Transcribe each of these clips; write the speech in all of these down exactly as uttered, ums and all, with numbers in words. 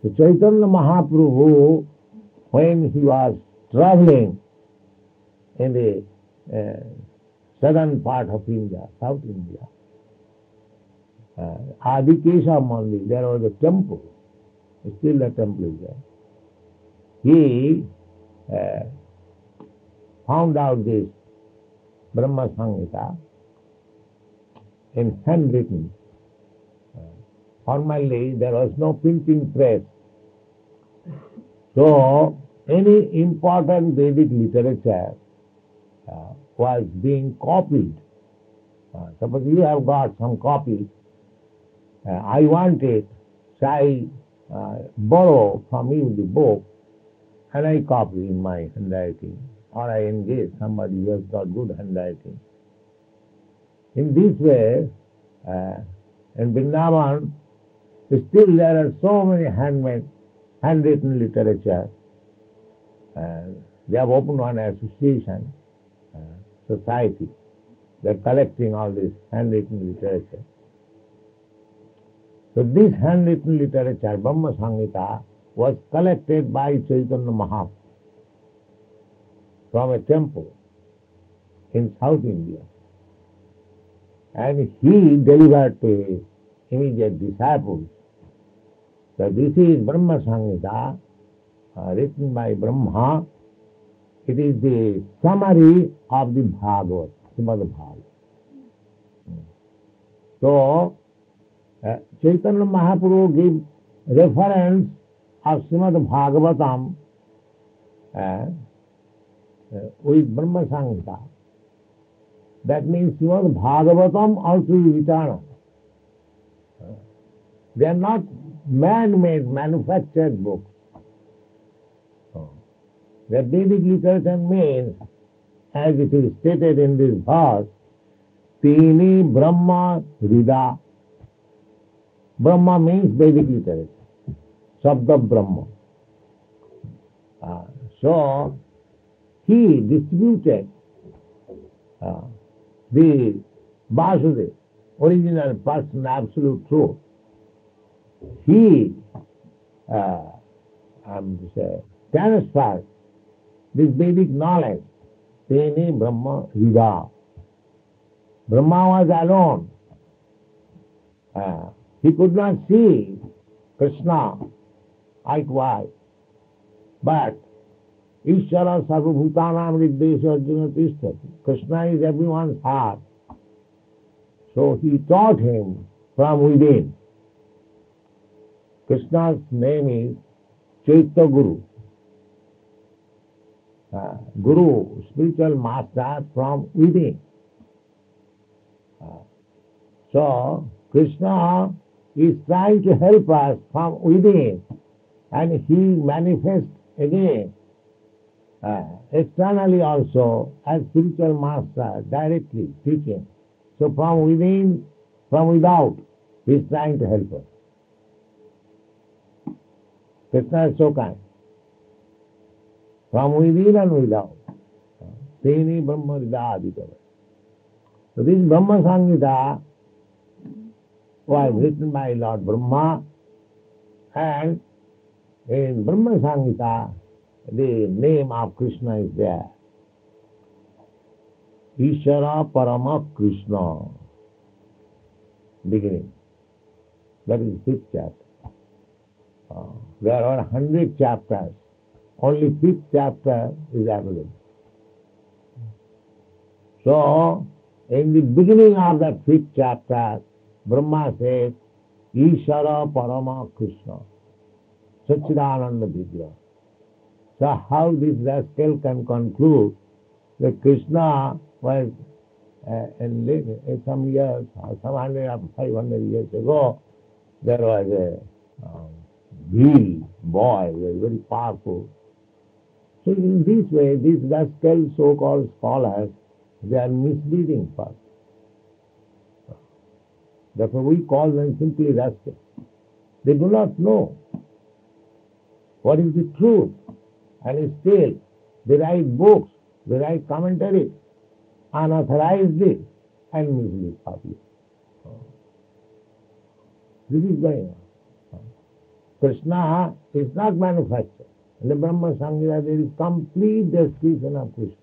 So Chaitanya Mahaprabhu, when he was traveling in the uh, southern part of India, South India, uh, Adikesha Mandir, there was a temple, still the temple is there. He uh, found out this Brahma Samhita in handwritten. Uh, formerly there was no printing press. So any important Vedic literature uh, was being copied. Uh, suppose you have got some copies, uh, I want it, so I uh, borrow from you the book and I copy in my handwriting, or I engage somebody who has got good handwriting. In this way, uh, in Vrindavan, still there are so many handmade, handwritten literature. Uh, they have opened one association, uh, society. They are collecting all this handwritten literature. So this handwritten literature, Brahma Samhita, was collected by Chaitanya Mahaprabhu from a temple in South India. And he delivered to his immediate disciples that this is Brahma Samhita, uh, written by Brahma. It is the summary of the Bhagavad, Srimad-Bhagavatam. So, uh, Chaitanya Mahaprabhu gives reference of Srimad-Bhagavatam uh, uh, with Brahma Samhita. That means Srimad-Bhagavatam also is eternal. Uh, they are not man-made, manufactured books. Uh, the Vedic literature means, as it is stated in this verse, Tini Brahma Rida. Brahma means Vedic literature. Sabda Brahma. Uh, so, he distributed uh, the Vasudeva, original person, absolute truth. He uh, um, say, transferred this Vedic knowledge. Tene Brahma Rida. Brahma was alone. Uh, he could not see Krishna eye to eye. But Ishara Sarvabhutanam Riddesha Arjuna Tishtati. Krishna is everyone's heart. So he taught him from within. Krishna's name is Chaitya Guru. Uh, Guru, spiritual master from within. Uh, so Krishna is trying to help us from within, and he manifests again uh, externally also as spiritual master, directly teaching. So from within, from without, he is trying to help us. Krishna is so kind. From within and without. Teni Brahma Rida Aditava. So this Brahma Samhita was written by Lord Brahma, and in Brahma Samhita the name of Krishna is there. Ishara Parama Krishna. Beginning. That is the fifth chapter. Uh, there are a hundred chapters. Only fifth chapter is available. So, in the beginning of the fifth chapter, Brahma says, Ishara Parama Krishna, Satchidananda Vigraha. So how this rascal can conclude that Krishna was uh, in, in some years, some hundred or five hundred years ago, there was a um, real boy, very, very powerful. So in this way, these rascal so-called scholars, they are misleading us. Therefore we call them simply rascals. They do not know what is the truth. And still, they write books, they write commentaries, unauthorizedly, and mislead public. This is going on. Krishna is not manufactured. In the Brahma Samhita there is complete description of Krishna.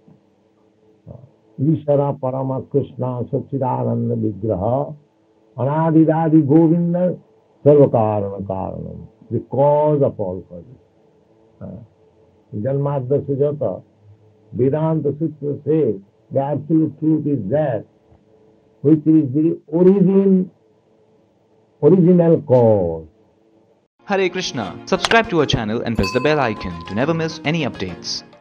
Ishara Parama Krishna Sachidananda Vigraha Anadidadi Govinda Sarvakarana Karanam, the cause of all causes. Janmadya Sujata, Vedanta Sutra says the absolute truth is that which is the origin, original cause. Hare Krishna. Subscribe to our channel and press the bell icon to never miss any updates.